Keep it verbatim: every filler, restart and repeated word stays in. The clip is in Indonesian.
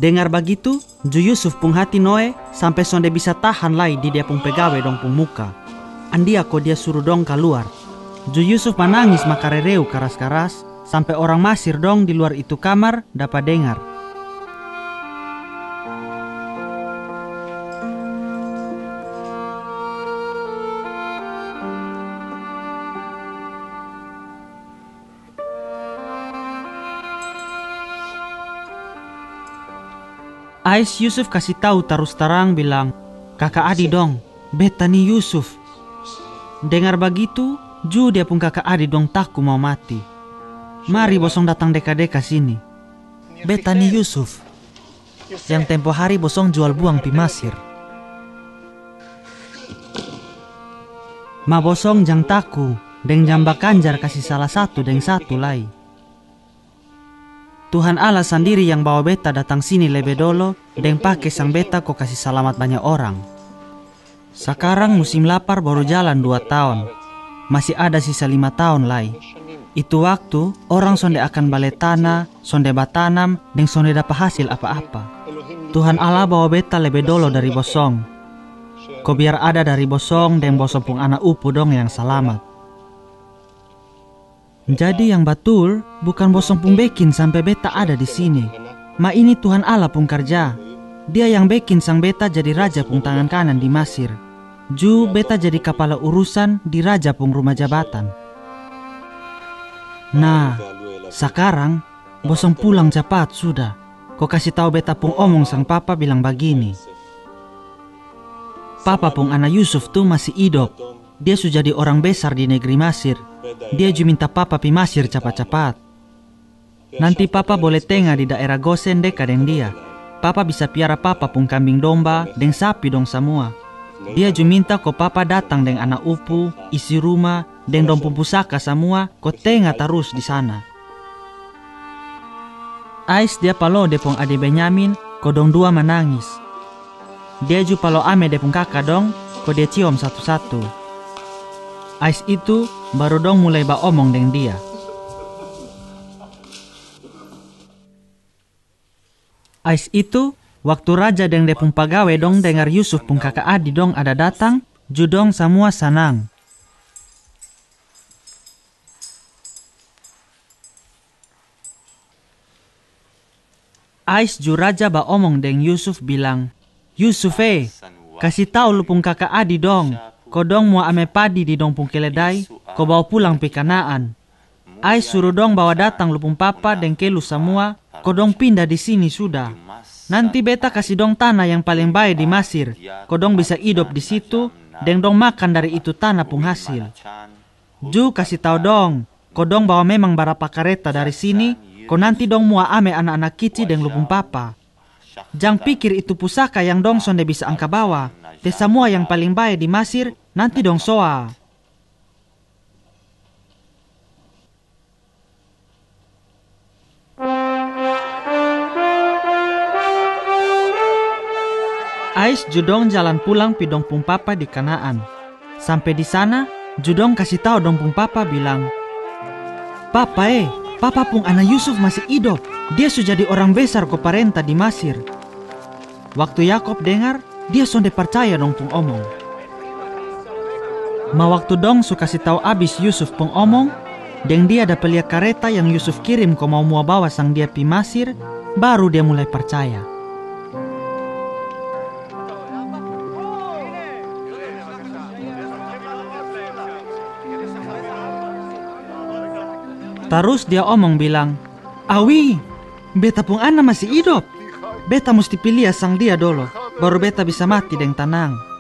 Dengar begitu, Ju Yusuf pung hati noe sampai sonde bisa tahan lai di dia pung pegawai dong pung muka. Andia ko dia suruh dong keluar. Ju Yusuf menangis makarereu keras-keras sampai orang Masir dong di luar itu kamar dapat dengar. Ais Yusuf kasih tahu terus terang bilang, kakak Adi dong, beta nih Yusuf. Dengar begitu, Ju dia pun kakak Adi dong takut mau mati. Mari bosong datang deka-deka sini. Beta nih Yusuf, yang tempo hari bosong jual buang pi Masir. Ma bosong jang taku, deng jamba kanjar kasih salah satu deng satu lai. Tuhan Allah sendiri yang bawa beta datang sini lebih dulu, deng pake sang beta kok kasih selamat banyak orang. Sekarang musim lapar baru jalan dua tahun, masih ada sisa lima tahun lai. Itu waktu orang sonde akan balik tanah, sonde batanam, deng sonde dapat hasil apa-apa. Tuhan Allah bawa beta lebih dulu dari bosong. Ko biar ada dari bosong deng bosong pung anak upu dong yang selamat. Jadi yang betul bukan bosong pun bikin sampai beta ada di sini. Ma ini Tuhan Allah pun kerja. Dia yang bikin sang beta jadi raja pun tangan kanan di Masir. Ju beta jadi kepala urusan di raja pun rumah jabatan. Nah, sekarang bosong pulang cepat sudah. Kau kasih tahu beta pun omong sang papa bilang begini. Papa pun anak Yusuf tuh masih hidup. Dia sudah jadi orang besar di negeri Masir. Dia juga minta papa pi Masir cepat-cepat. Nanti papa boleh tengah di daerah Gosen dekat dengan dia. Papa bisa piara papa pun kambing domba dan sapi dong semua. Dia juga minta kok papa datang dengan anak upu, isi rumah, dan dong pun pusaka semua kok tengah terus di sana. Ais dia palo depong ade Benyamin kok dong dua menangis. Dia juga palo ame depong kakak dong kok dia cium satu-satu. Ais itu baru dong mulai ba omong dengan dia. Ais itu waktu raja deng de pung pagawe dong dengar Yusuf pung kakak Adi dong ada datang, judong semua senang. Ais ju raja ba omong deng Yusuf bilang, Yusuf eh, kasih tahu lu pung kakak Adi dong. Ko dong mau ame padi di dong pung keledai, ko bawa pulang pi Kanaan. Ais suruh dong bawa datang lupung papa dan kelu semua, ko dong pindah di sini sudah. Nanti beta kasih dong tanah yang paling baik di Masir, ko dong bisa hidup di situ, dan dong makan dari itu tanah pung hasil. Ju kasih tahu dong, ko dong bawa memang berapa kereta dari sini, ko nanti dong mau ame anak-anak kicik dan lupung papa. Jang pikir itu pusaka yang dong sonde bisa angka bawa, te semua yang paling baik di Masir, nanti dong soa. Ais judong jalan pulang pi dong pung papa di Kanaan. Sampai di sana, judong kasih tahu dong pung papa bilang, Papa eh, papa pung anak Yusuf masih hidup. Dia sudah jadi orang besar ko parenta di Masir. Waktu Yakob dengar, dia sonde percaya dong pung omong. Ma waktu dong su kasih tahu abis Yusuf pung omong, deng dia ada peliak kereta yang Yusuf kirim ko mau mua bawa sang dia pi Masir, baru dia mulai percaya. Terus dia omong bilang, Awi, beta pung anak masih hidup. Beta mesti pilih sang dia dulu, baru beta bisa mati deng tenang.